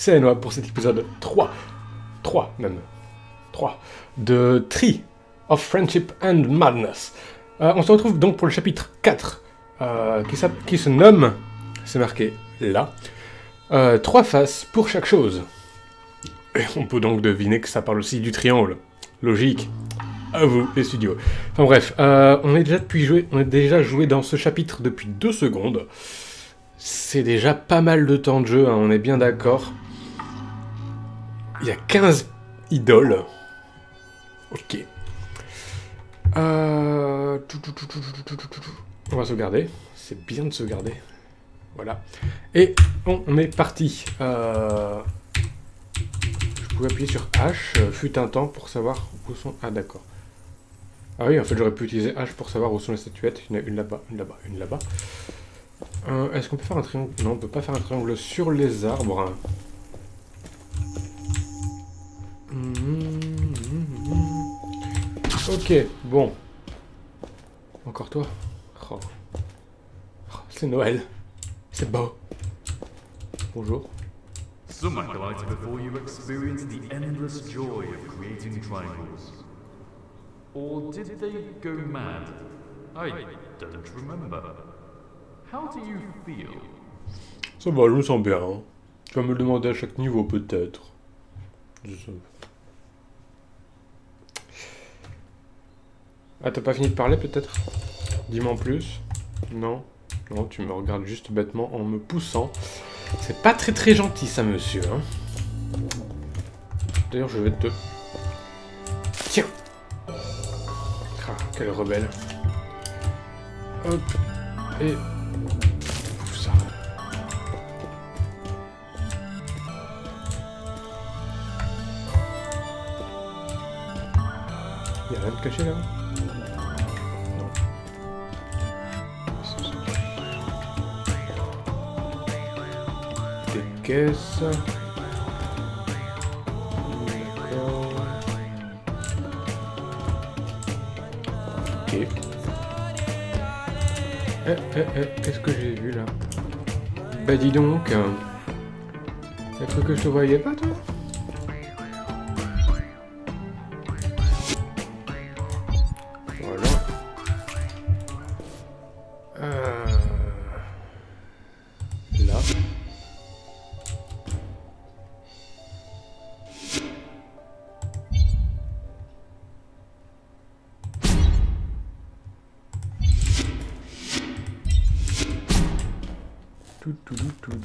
c'est Noah pour cet épisode 3 même, 3, de Tree of Friendship and Madness. On se retrouve donc pour le chapitre 4, qui se nomme, c'est marqué là, 3 faces pour chaque chose. Et on peut donc deviner que ça parle aussi du triangle. Logique. À vous, les studios. Enfin bref, on est déjà joué dans ce chapitre depuis 2 secondes. C'est déjà pas mal de temps de jeu, hein, on est bien d'accord. Il y a 15 idoles. Ok. On va sauvegarder. C'est bien de sauvegarder. Voilà. Et on est parti. Je pouvais appuyer sur H, fut un temps, pour savoir où sont... Ah d'accord. Ah oui, en fait j'aurais pu utiliser H pour savoir où sont les statuettes. Il y en a une là-bas, une là-bas, une là-bas. Est-ce qu'on peut faire un triangle? Non, on peut pas faire un triangle sur les arbres. Ok, bon. Encore toi. Oh. Oh, c'est Noël. C'est beau. Bonjour. Some acolytes before you experienced the endless joy of creating triangles. Or did they go mad? I don't remember. How do you feel? Ça va, je me sens bien. Hein. Tu vas me le demander à chaque niveau, peut-être. Ah, t'as pas fini de parler, peut-être? Dis-moi en plus. Non. Non, tu me regardes juste bêtement en me poussant. C'est pas très gentil, ça, monsieur. Hein. D'ailleurs, je vais te... Tiens. Ah, quel rebelle. Hop. Et... Pouf, ça. Y'a rien de caché, là? Non. Des caisses... Ok. Qu'est-ce que j'ai vu là? Bah dis donc, t'as cru que je te voyais pas toi? Voilà. Là. Tout.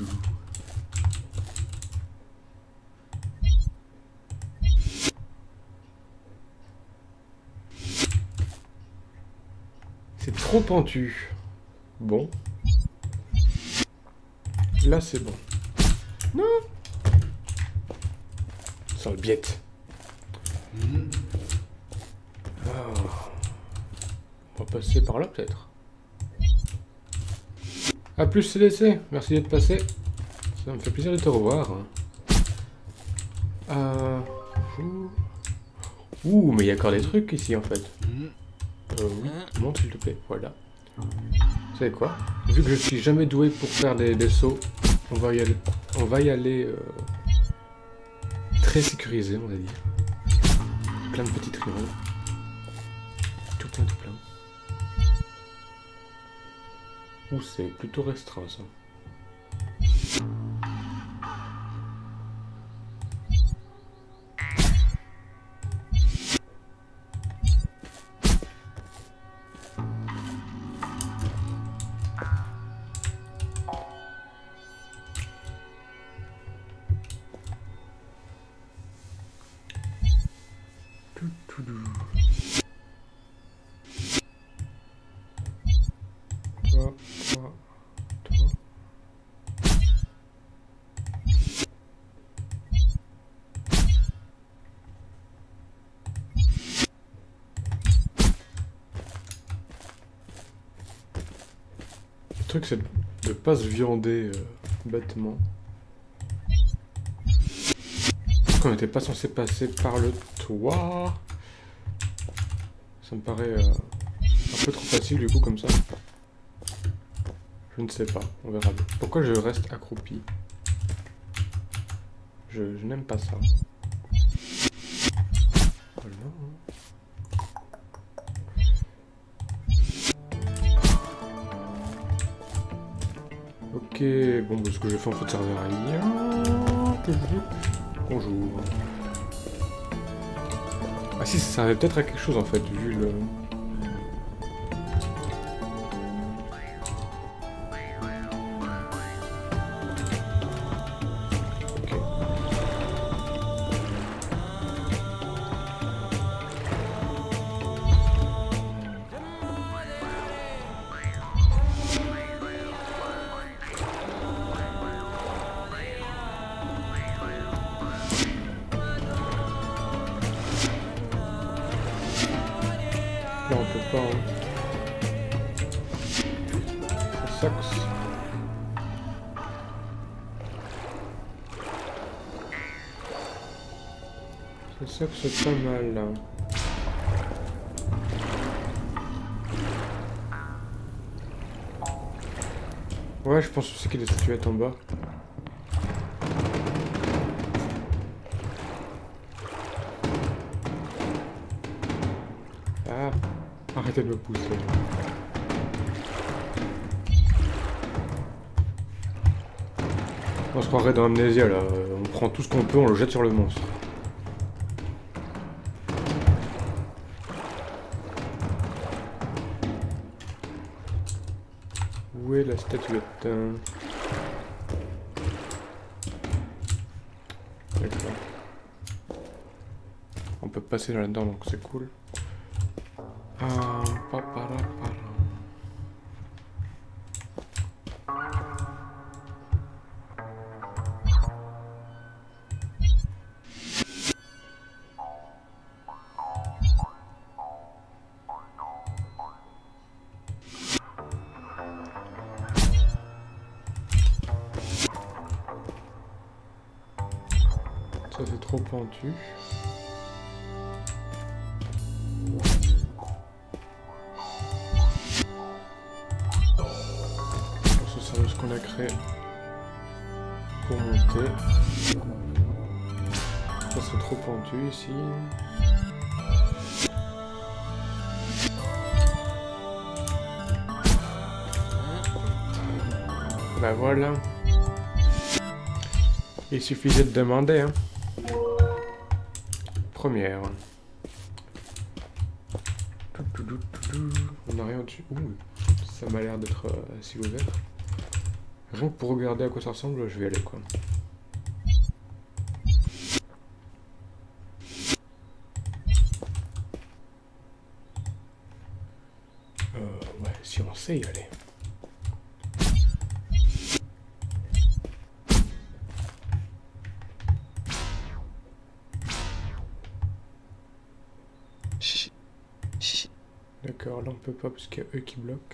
C'est trop pentu. Bon. Là, c'est bon. Non. Sale biette. Oh. On va passer par là, peut-être. A plus CDC, merci d'être passé. Ça me fait plaisir de te revoir. Ouh, mais il y a encore des trucs ici en fait. Oui, monte s'il te plaît, voilà. Vous savez quoi? Vu que je suis jamais doué pour faire des sauts, on va y aller très sécurisé, on va dire. Plein de petits triangles. Tout plein. Ouh, c'est plutôt restreint, ça. Tout doux. Toi. Le truc, c'est de pas se viander bêtement. On n'était pas censé passer par le toit. Ça me paraît un peu trop facile du coup comme ça. Je ne sais pas, on verra bien. Pourquoi je reste accroupi? Je n'aime pas ça. Voilà. Ok, bon, bah, ce que j'ai fait en fait servait à rien. Bonjour. Ah si, ça servait peut-être à quelque chose en fait, vu le... Là on peut pas, hein. Ça sucks. Ça sucks, c'est pas mal là. Ouais, je pense aussi qu'il y a des statuettes en bas. Ah, arrêtez de me pousser. On se croirait dans Amnésia là, on prend tout ce qu'on peut, on le jette sur le monstre. Où est la statuette? D'accord. On peut passer là-dedans donc c'est cool. Ça c'est trop pentu. Ce sert ce qu'on a créé pour monter. Ça c'est trop pentu ici. Bah voilà. Il suffisait de demander, hein. Première. On n'a rien dessus. Ouh, ça m'a l'air d'être assez ouvert. Rien que pour regarder à quoi ça ressemble, je vais y aller quoi. Ouais, si on sait y aller. D'accord, là on peut pas parce qu'il y a eux qui bloquent.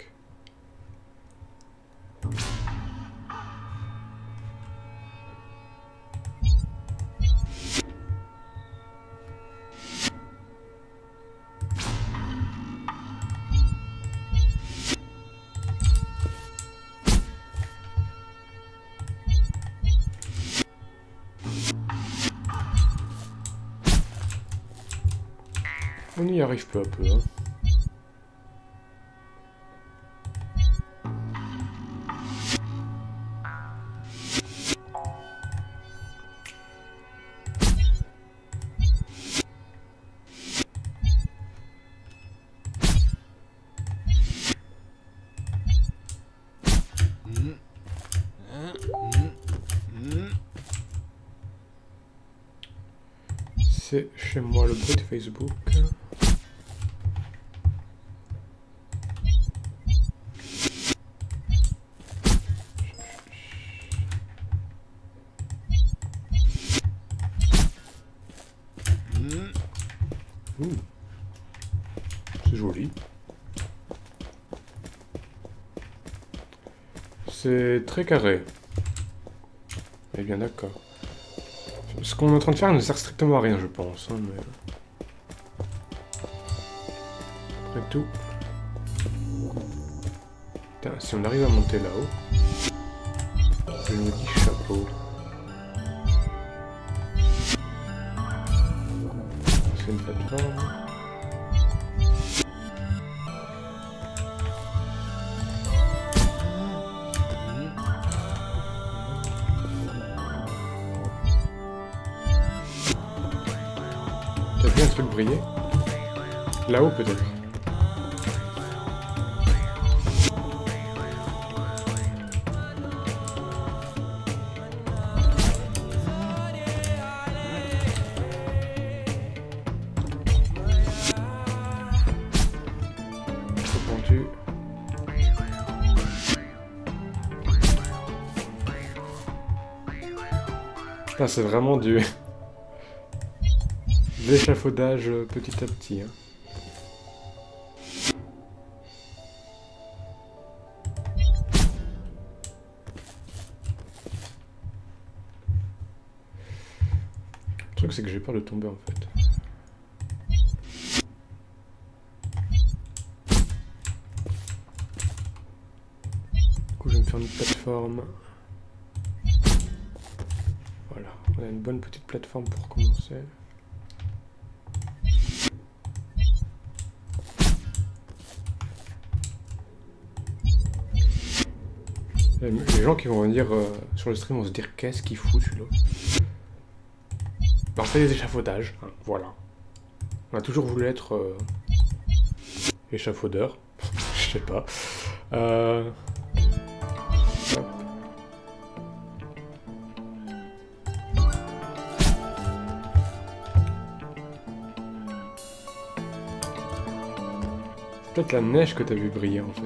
On y arrive peu à peu, hein. C'est chez moi le bruit de Facebook. C'est joli. C'est très carré. Eh bien d'accord. Ce qu'on est en train de faire ne sert strictement à rien, je pense. Hein, mais... Après tout... Putain, si on arrive à monter là-haut... Je nous dis chapeau. c'est une plateforme. T'as vu un truc briller? Là-haut peut-être. Putain, c'est vraiment du... l'échafaudage petit à petit. Hein. Le truc, c'est que j'ai peur de tomber en fait. Du coup, je vais me faire une plateforme. Voilà, on a une bonne petite plateforme pour commencer. Les gens qui vont venir sur le stream vont se dire qu'est-ce qu'il fout celui-là. Ben, on fait des échafaudages, hein, voilà. On a toujours voulu être échafaudeur, je sais pas. C'est peut-être la neige que t'as vu briller en fait.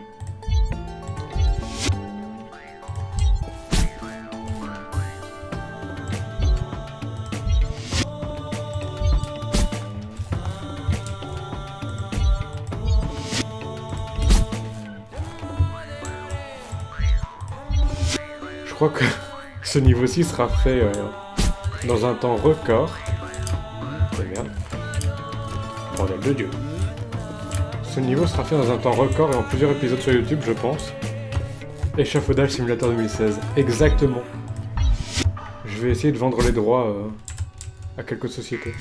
Je crois que ce niveau-ci sera fait dans un temps record. Oh merde. Bordel de Dieu. Ce niveau sera fait dans un temps record et en plusieurs épisodes sur YouTube, je pense. Échafaudage Simulator 2016. Exactement. Je vais essayer de vendre les droits à quelques sociétés.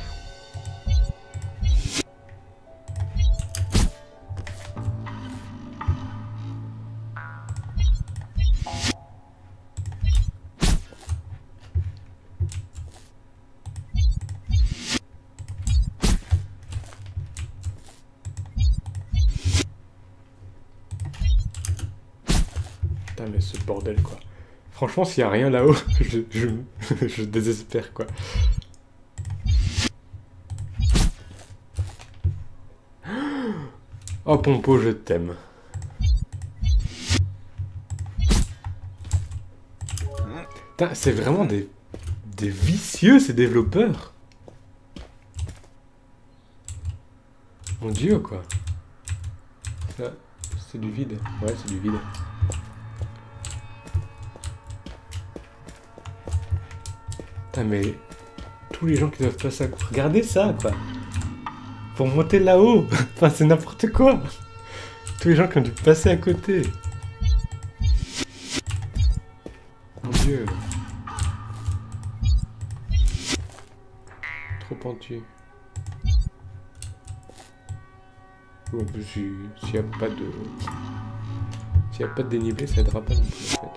Putain mais ce bordel quoi. Franchement s'il n'y a rien là-haut, je désespère quoi. Oh Pompo je t'aime. Putain c'est vraiment des vicieux ces développeurs. Mon dieu quoi. Ça c'est du vide. Ouais c'est du vide. Putain mais tous les gens qui doivent passer à côté. Regardez ça quoi. Pour monter là-haut. Enfin c'est n'importe quoi. Tous les gens qui ont dû passer à côté. Mon dieu. Trop pentu. Ou en plus s'il n'y a pas de... S'il n'y a pas de dénivelé ça aidera pas non plus en fait.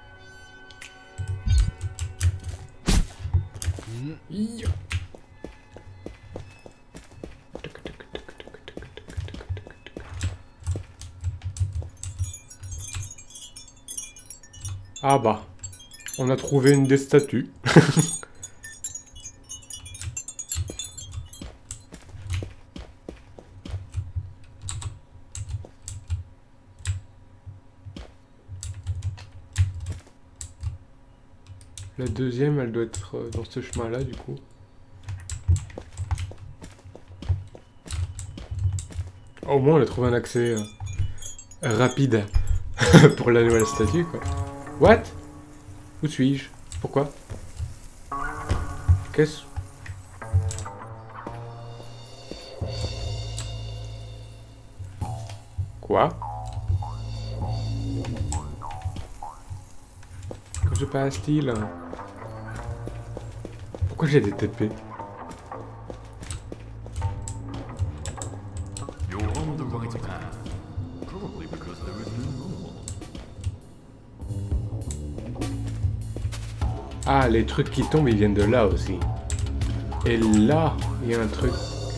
Ah bah, on a trouvé une des statues. La deuxième, elle doit être dans ce chemin-là, du coup. Au moins, on a trouvé un accès rapide pour la nouvelle statue, quoi. What? Où suis-je? Pourquoi? Qu'est-ce... Quoi? Que se passe-t-il? Pourquoi j'ai des TP? Ah, les trucs qui tombent, ils viennent de là aussi. Et là, il y a un truc...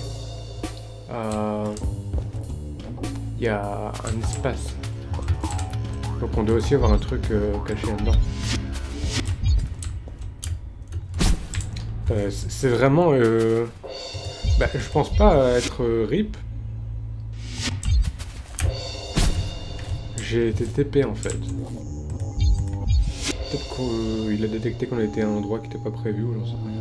Il y a un espace. Donc on doit aussi avoir un truc caché là-dedans. C'est vraiment... Bah, je pense pas être RIP. J'ai été TP en fait. Peut-être qu'il a détecté qu'on était à un endroit qui n'était pas prévu ou j'en sais rien.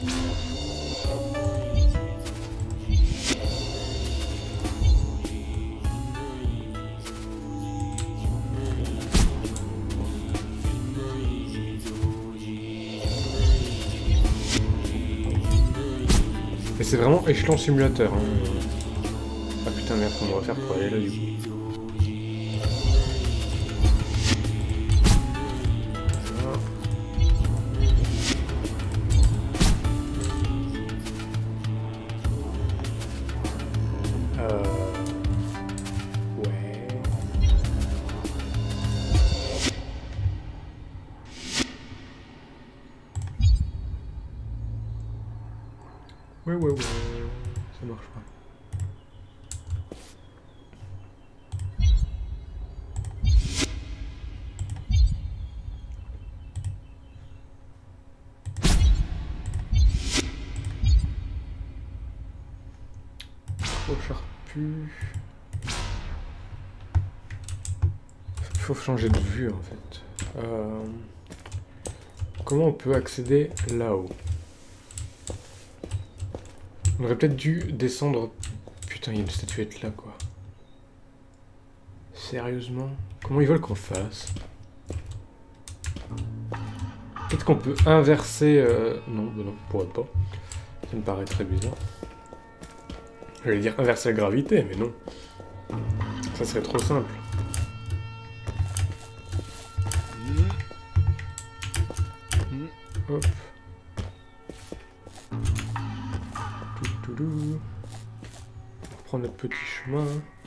Et c'est vraiment échelon simulateur. Hein. Ah putain merde, comment on va faire pour aller là du coup? Ouais, ça marche pas. Trop charpu. Faut changer de vue en fait. Comment on peut accéder là-haut? On aurait peut-être dû descendre... Putain, il y a une statuette là, quoi. Sérieusement? Comment ils veulent qu'on fasse? Peut-être qu'on peut inverser... Non, bah non, on pourrait pas. Ça me paraît très bizarre. J'allais dire inverser la gravité, mais non. Ça serait trop simple. Hop. On va prendre notre petit chemin.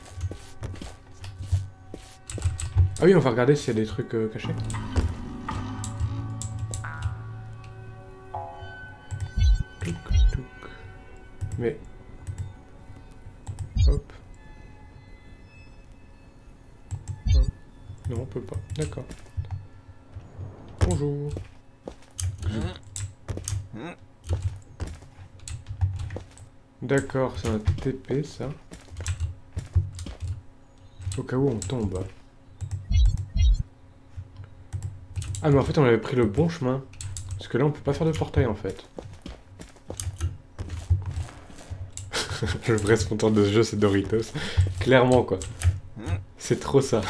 Ah oui, on va regarder s'il y a des trucs cachés. Touc, touc. Mais... Hop. Hop. Non, on peut pas. D'accord. Bonjour. D'accord, c'est un TP ça. Au cas où on tombe. Ah mais en fait on avait pris le bon chemin. Parce que là on peut pas faire de portail en fait. Le vrai sponsor de ce jeu c'est Doritos. Clairement quoi. C'est trop ça.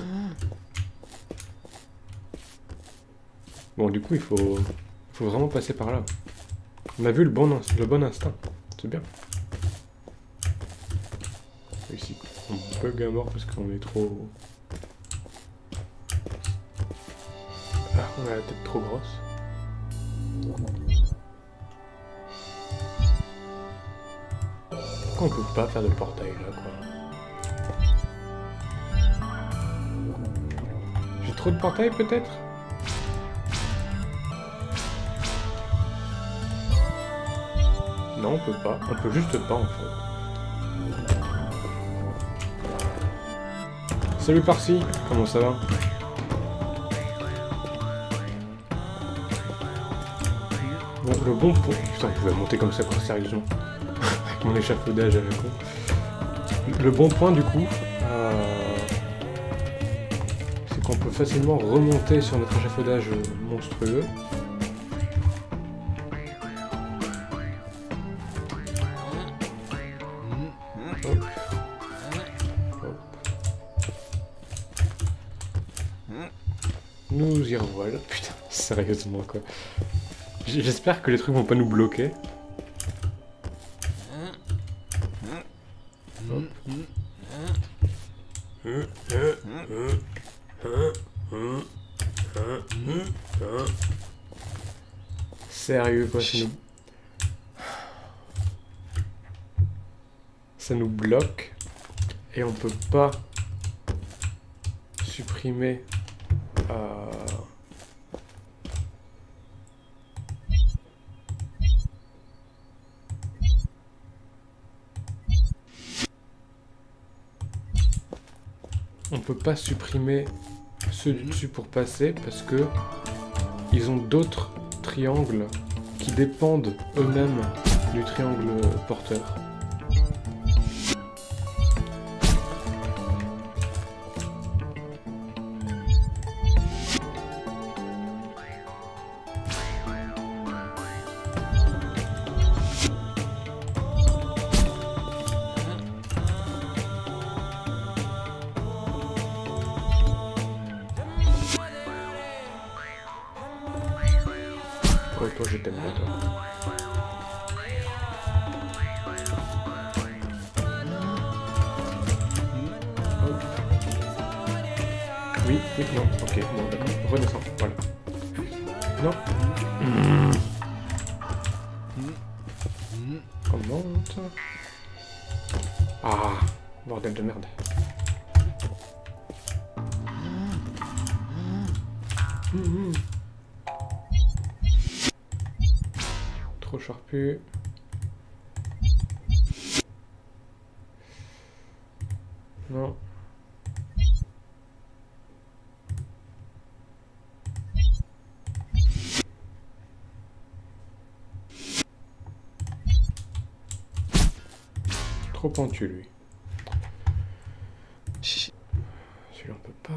Bon du coup il faut vraiment passer par là. On a vu le bon instinct. C'est bien. Ici, on bug à mort parce qu'on est trop... Ah, on a la tête trop grosse. Pourquoi on peut pas faire de portail là, quoi? J'ai trop de portails peut-être? Non, on peut pas. On peut juste pas en fait. Salut Parsi, comment ça va? Bon, le bon point... Putain, on pouvait monter comme ça quoi, sérieusement. Avec mon échafaudage à la con. Le bon point du coup, c'est qu'on peut facilement remonter sur notre échafaudage monstrueux. Nous y revoilà. Putain, sérieusement quoi. J'espère que les trucs vont pas nous bloquer. Hop. Sérieux quoi, ça nous bloque et on peut pas supprimer on peut pas supprimer ceux du dessus pour passer parce que ils ont d'autres triangles qui dépendent eux-mêmes du triangle porteur. Oh, toi, je t'aime pas, toi. Oui, oui, non, ok, non, d'accord. Redescends, voilà. Non. Remonte. Ah, bordel de merde. Trop charpu. Non. Trop pentu, lui. Celui-là, on peut pas.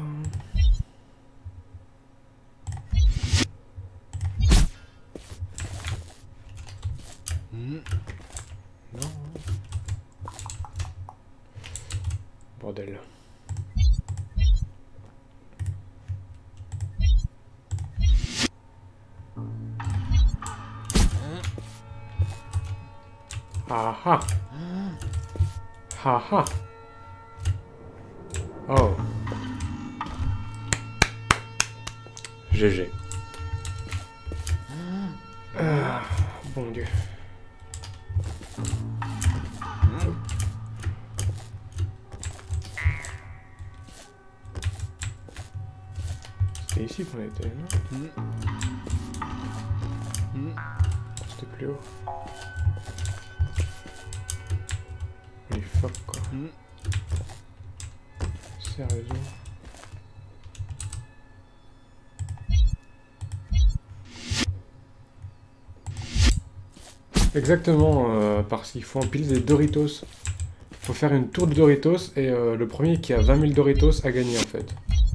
Non. Bordel. Ah ah. Ah ah. Oh. GG. Ah, bon Dieu. C'était ici qu'on était, non? C'était plus haut. Les fuck quoi. Sérieusement. Exactement, parce qu'il faut empiler des Doritos. Il faut faire une tour de Doritos et le premier qui a 20 000 Doritos a gagné en fait.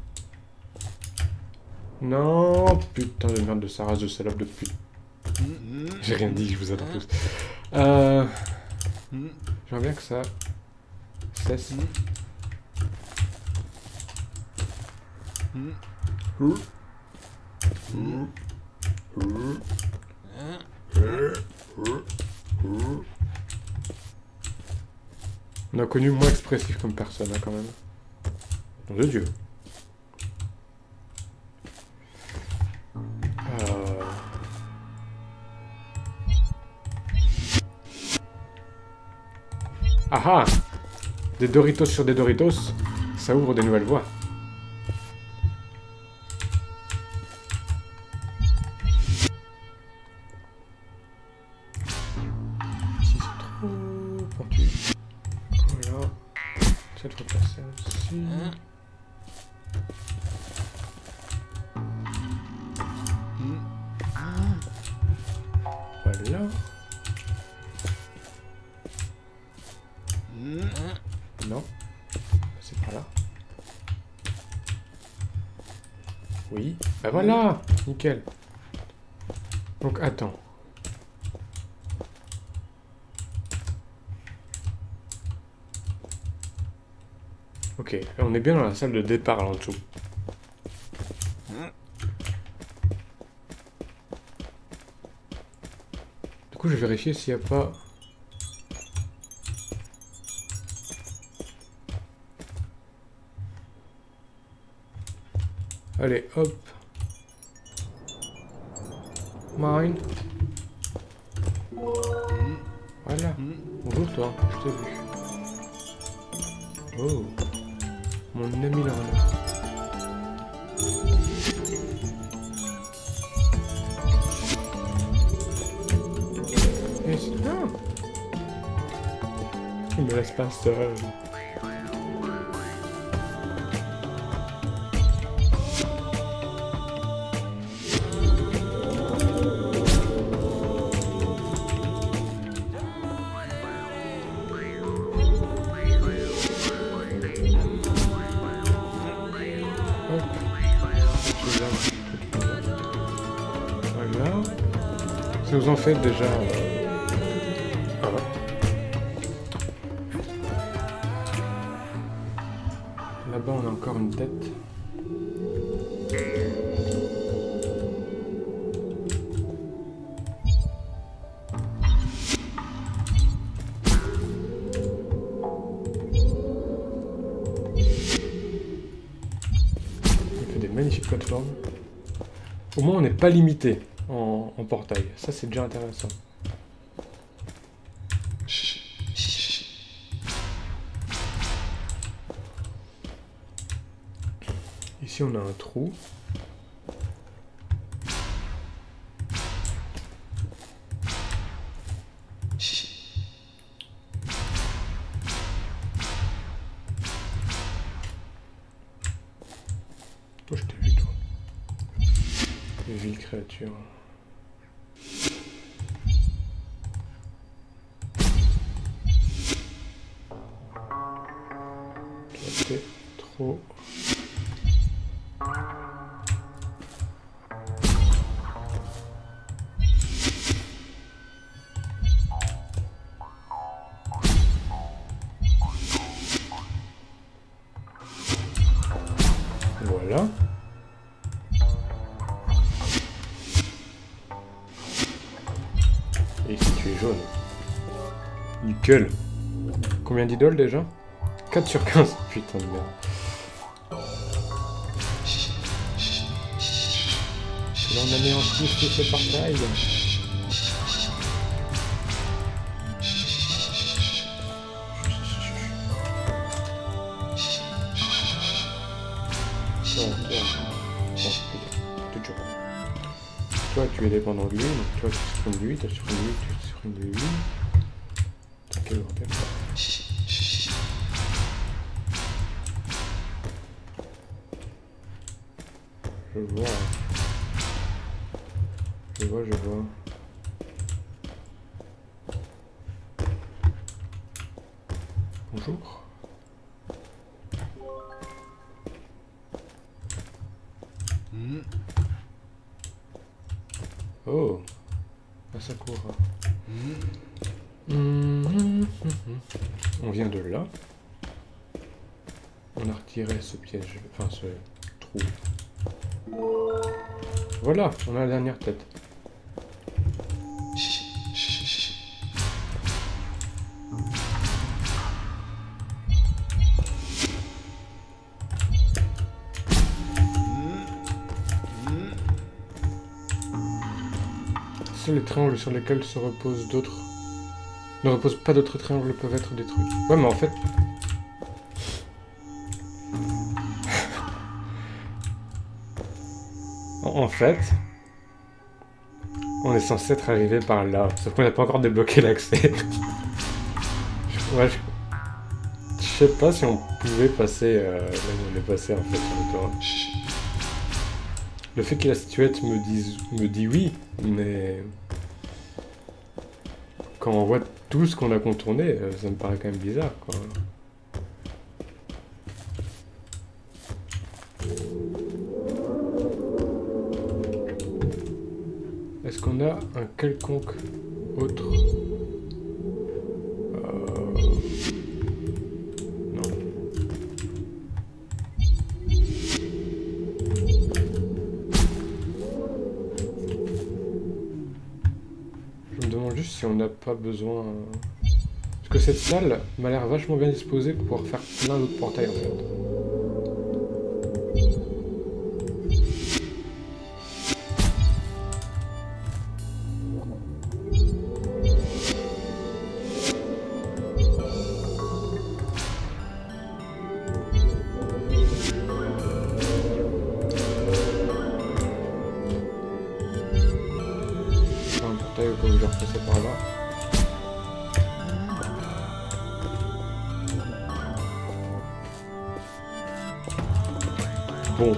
Non, putain de merde de sa race de salope de pute. J'ai rien dit, je vous adore tous. J'aimerais bien que ça cesse. On a connu moins expressif comme personne, hein, quand même. Nom de Dieu. Ah ah! Des Doritos sur des Doritos, ça ouvre des nouvelles voies. Ici c'est trop pentu. Voilà. Cette replacer aussi. Voilà. Non. C'est par là. Oui. Bah voilà. Nickel. Donc attends. Ok. Là, on est bien dans la salle de départ là en dessous. Du coup, je vais vérifier s'il n'y a pas... Allez, hop. Mine. Voilà. Bonjour toi, je t'ai vu. Oh. Mon ami Lorna. Et c'est bien. Il me laisse pas seul. vous en faites déjà un. Là-bas, on a encore une tête. Il fait des magnifiques plateformes. Au moins, on n'est pas limité en portail. Ça, c'est déjà intéressant. Ici, on a un trou. Oh, je t'ai vu, toi. Les villes créatures. Toi, t'es trop... Voilà. Et ici tu es jaune. Nickel. Combien d'idoles déjà? 4 sur 15. Putain de merde. Là on anéantit ce portail. Toi, tu es dépendant de lui, donc toi, tu supprimes lui, tu supprimes lui, tu supprimes lui. Quel bordel. Je vois. Je vois, je vois. Bonjour. Oh, Asakura. On vient de là. On a retiré ce piège, enfin ce trou. Voilà, on a la dernière tête. Seuls les triangles sur lesquels se reposent d'autres... ne reposent pas d'autres triangles peuvent être détruits. Ouais, mais en fait... en fait... on est censé être arrivé par là. Sauf qu'on n'a pas encore débloqué l'accès. Ouais, je sais pas si on pouvait passer... là où on est passé en fait sur le terrain. Le fait que la statuette me dit oui, mais quand on voit tout ce qu'on a contourné, ça me paraît quand même bizarre, quoi. Est-ce qu'on a un quelconque autre... Non. Je me demande juste si on n'a pas besoin... Parce que cette salle m'a l'air vachement bien disposée pour pouvoir faire plein d'autres portails, en fait. Comme je vais repasser par là. Bon.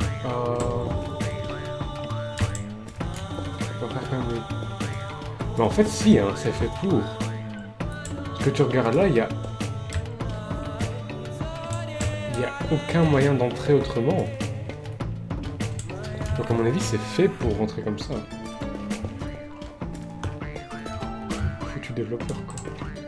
On va faire quand même... Mais en fait, si, hein, c'est fait pour. Ce que tu regardes là, il y a aucun moyen d'entrer autrement. Donc à mon avis, c'est fait pour rentrer comme ça. foutu développeur, quoi.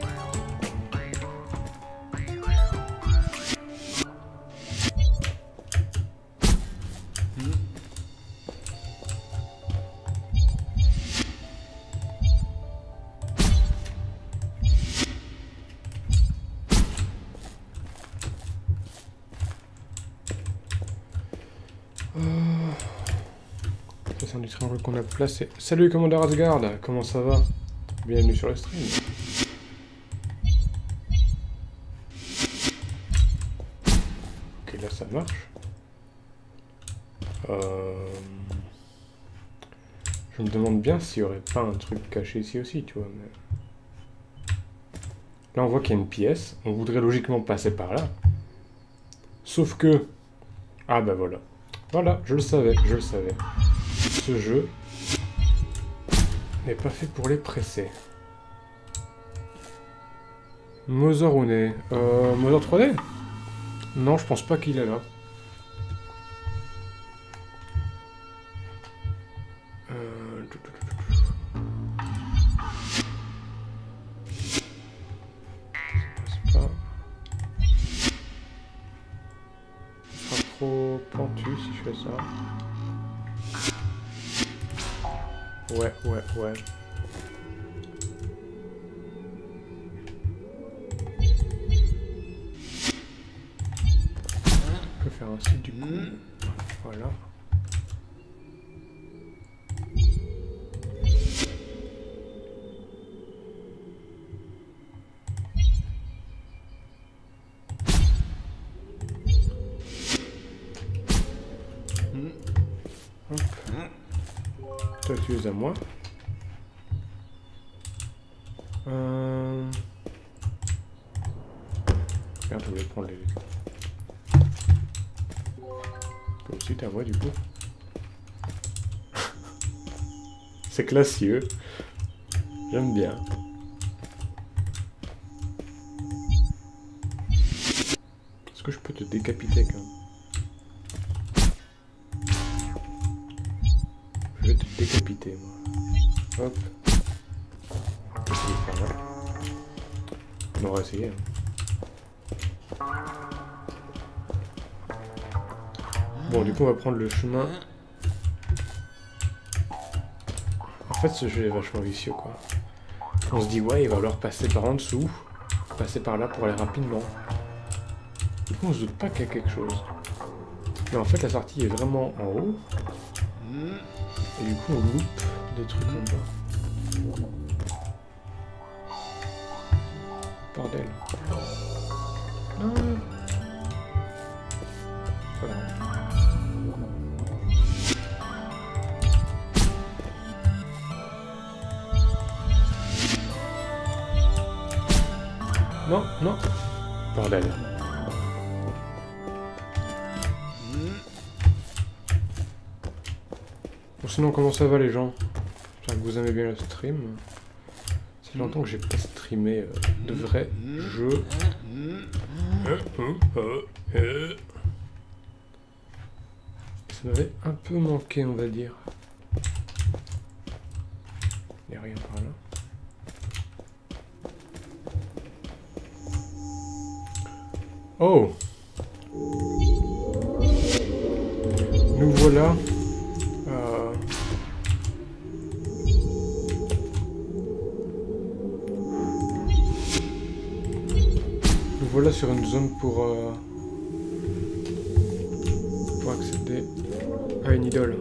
Ça, c'est un du triangle qu'on a placé. Salut, commandeur Asgard, comment ça va? Bienvenue sur le stream. Ok, là ça marche. Je me demande bien s'il n'y aurait pas un truc caché ici aussi, tu vois. Mais... là, on voit qu'il y a une pièce. On voudrait logiquement passer par là. Sauf que... ah bah voilà. Voilà, je le savais, je le savais. Ce jeu n'est pas fait pour les pressés. Mother Une. Mother 3D? Non, je pense pas qu'il est là. Ça passe pas. Ce sera trop pentu si je fais ça. Ouais. On peut faire ainsi du coup. Voilà. Hop. Toi tu es à moi. Merde, je voulais prendre les... toi aussi t'es à moi du coup. C'est classieux. J'aime bien. Est-ce que je peux te décapiter quand même? Je vais te décapiter moi. Hop. On aura essayé. Hein. Bon, du coup, on va prendre le chemin. En fait, ce jeu est vachement vicieux, quoi. On se dit, ouais, il va falloir passer par en dessous, passer par là pour aller rapidement. Du coup, on se doute pas qu'il y a quelque chose. Mais en fait, la sortie est vraiment en haut. Et du coup, on loupe des trucs en bas. Bordel. Non. Voilà. Non, non. Bordel. Bon, sinon, comment ça va les gens? J'espère que vous aimez bien le stream. Ça fait longtemps que j'ai pas streamé de vrais jeux. Ça m'avait un peu manqué, on va dire. Il n'y a rien par là. Oh! Nous voilà. Nous voilà sur une zone pour accéder à une idole.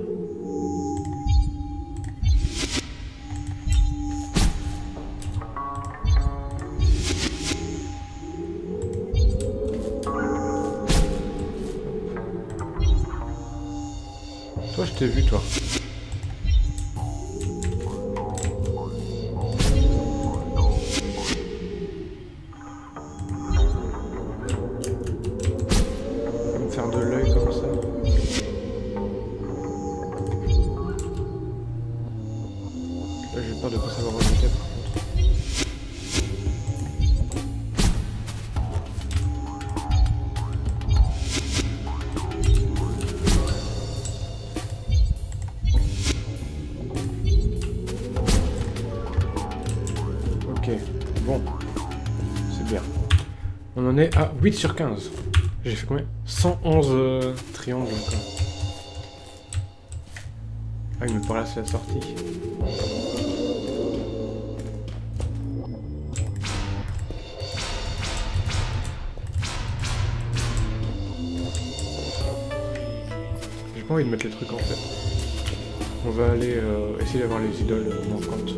Toi, je t'ai vu, toi. Me faire de l'œil comme ça. Là, j'ai peur de pas savoir remonter, par contre. Ok, bon. C'est bien. On en est à 8 sur 15. J'ai fait combien? 111 triangles encore. Ah oui, mais par là c'est la sortie. J'ai pas envie de mettre les trucs en fait. On va aller essayer d'avoir les idoles manquantes.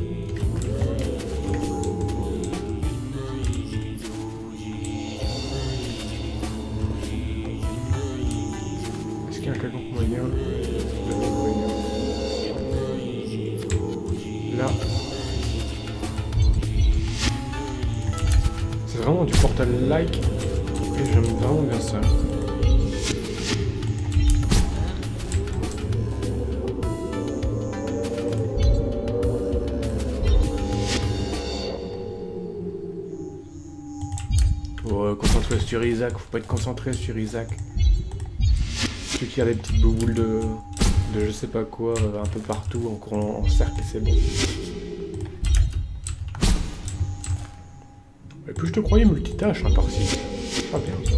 Est-ce qu'il y a un quelconque moyen? Là. C'est vraiment du portal-like. Et j'aime vraiment bien ça. Oh, concentré sur Isaac, faut pas être concentré sur Isaac. Celui qui a des petites boules de je sais pas quoi un peu partout, en cercle et c'est bon. Et puis je te croyais multitâche hein, par-ci. C'est pas bien ça.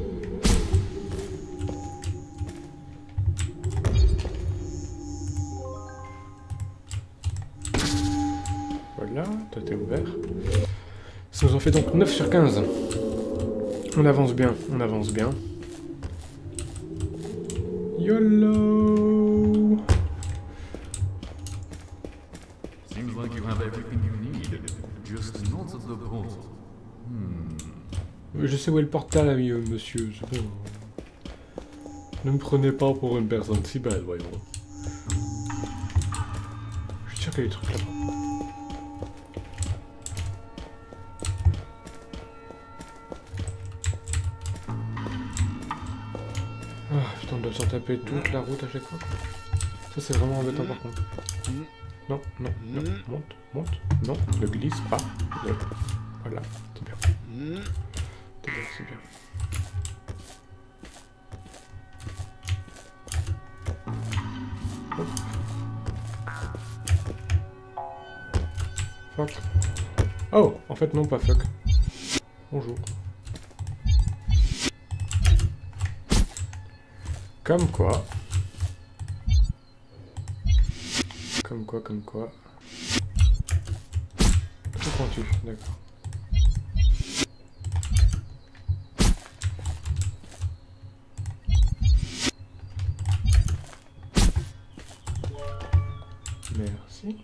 Voilà, toi t'es ouvert. Ça nous en fait donc 9 sur 15. On avance bien, on avance bien. YOLO! Seems like you have everything you need, just not at the portal. Je sais où est le portal, ami monsieur, c'est bon. Ne me prenez pas pour une personne si belle, voyons. Je suis sûr qu'il y a des trucs là-bas. Ah putain, on doit s'en taper toute la route à chaque fois. Ça c'est vraiment embêtant par contre. Non, non, non, monte, monte, non, ne glisse pas. Voilà, c'est bien. C'est bien, c'est bien. Hop. Fuck. Oh, en fait non, pas fuck. Bonjour. Comme quoi. Comme quoi, comme quoi. Tout pointu, d'accord. Merci.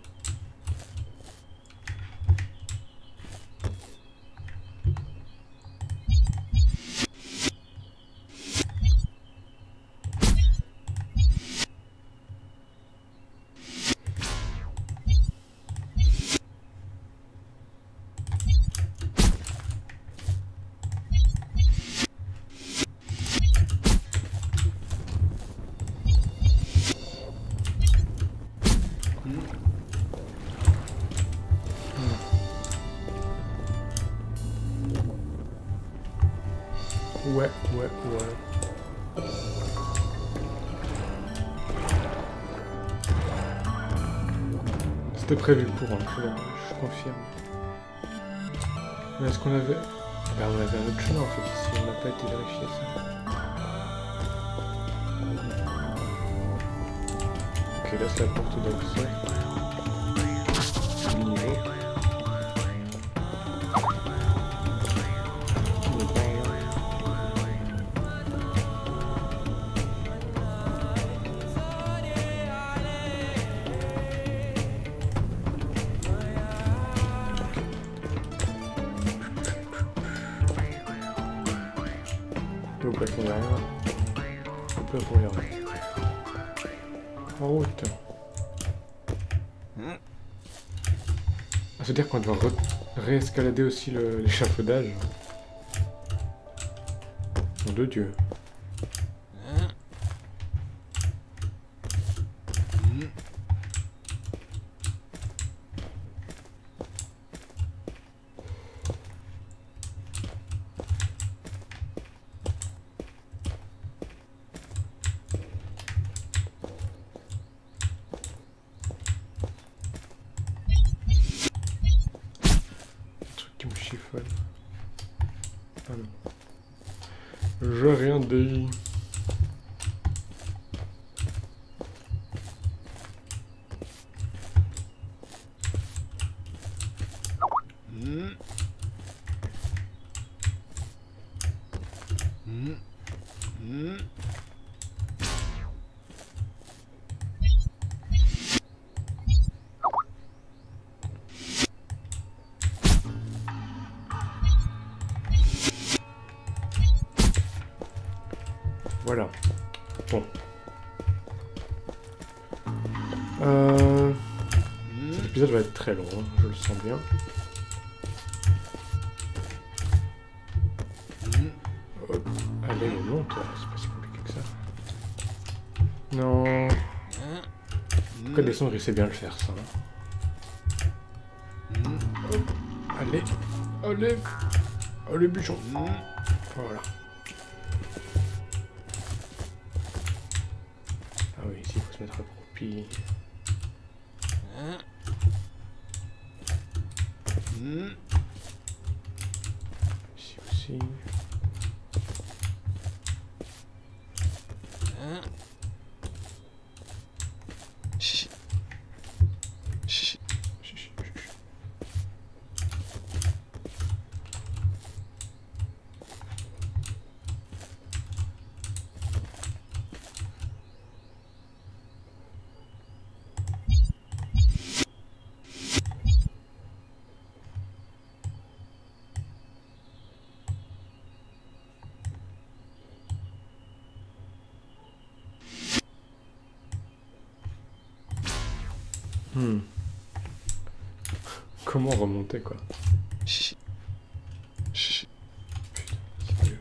Ouais. C'était prévu pour, hein, je confirme. Mais est-ce qu'on avait... Ben, on avait un autre chemin en fait ici, on n'a pas été vérifié ça. Ok, là c'est la porte d'accès. Niveau. Donc là pour rien. Hop là pour rien. En route. Ah, c'est-à-dire qu'on doit réescalader aussi l'échafaudage. Nom de Dieu. chiffonne. Ah non. Je rien dit. Voilà. Bon. Cet épisode va être très long, hein, je le sens bien. Hop. Allez, monte, c'est pas si compliqué que ça. Non. Pourquoi descendre, il sait bien le faire, ça. Hop. Allez. Allez. Allez, bûchon. Voilà. Ah oui, ici, il faut se mettre accroupi. Ici aussi. Comment remonter, quoi? Putain, sérieux.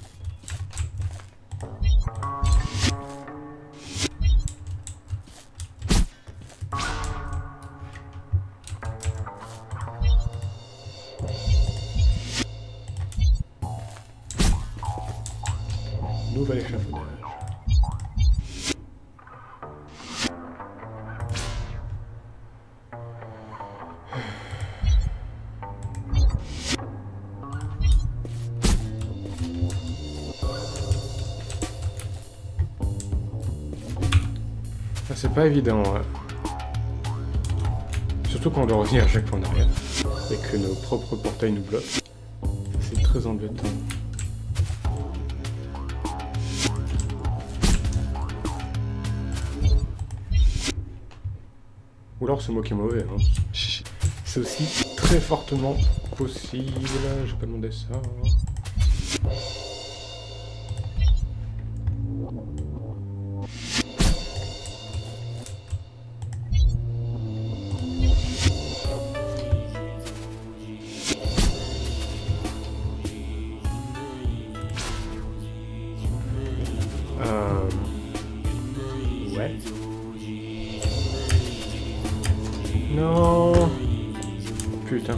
Nouvel échafaudage. C'est pas évident, ouais. Surtout quand on doit revenir à chaque fois en arrière et que nos propres portails nous bloquent. C'est très embêtant. Ou alors c'est moi qui est mauvais, hein. C'est aussi très fortement possible. J'ai pas demandé ça. Ouais. Non. Putain.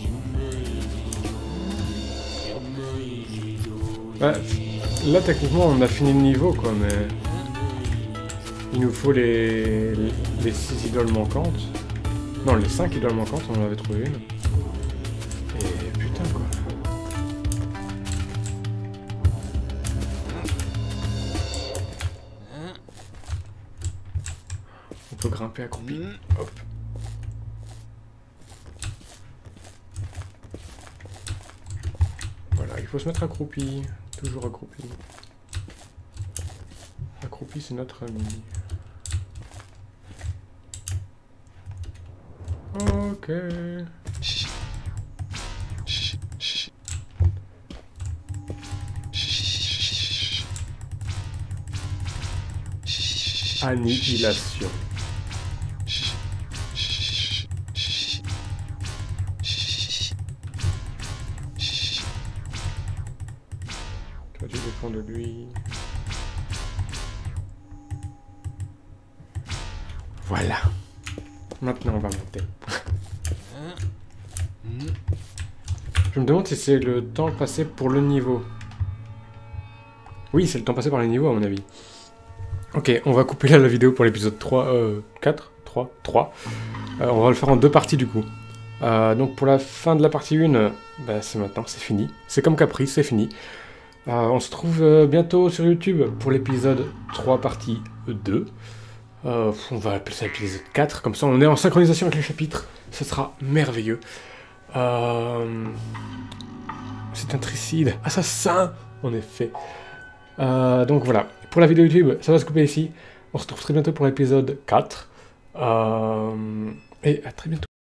Bah, là, techniquement, on a fini le niveau, quoi, mais... Il nous faut les 6 idoles manquantes. Non, les 5 idoles manquantes, on en avait trouvé une. Et putain, quoi. On peut grimper accroupi. Hop. Voilà, il faut se mettre accroupi. Toujours accroupi. Accroupi, c'est notre ami. Ok. Annihilation. Toi, tu dépends de lui. Voilà. Maintenant, on va monter. Je me demande si c'est le temps passé pour le niveau. Oui, c'est le temps passé par les niveaux, à mon avis. Ok, on va couper là la vidéo pour l'épisode 3, 4, 3, 3. On va le faire en 2 parties, du coup. Donc pour la fin de la partie 1, bah, c'est maintenant, c'est fini. C'est comme Caprice, c'est fini. On se trouve bientôt sur YouTube pour l'épisode 3 partie 2. On va appeler ça l'épisode 4, comme ça on est en synchronisation avec les chapitres. Ce sera merveilleux. C'est un tricide. Assassin, en effet. Donc voilà, pour la vidéo YouTube, ça va se couper ici. On se retrouve très bientôt pour l'épisode 4. Et à très bientôt.